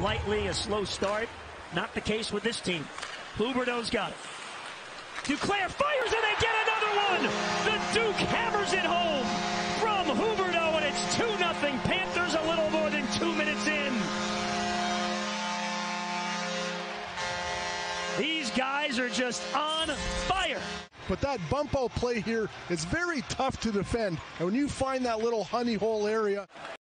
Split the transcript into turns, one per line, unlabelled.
slightly a slow start. Not the case with this team. Huberdeau's got it. Duclair fires and they get another one. The Duke hammers it home from Huberdeau, and it's 2-0 Panthers a little more than 2 minutes in. These guys are just on fire.
But that bump out play here is very tough to defend. And when you find that little honey hole area,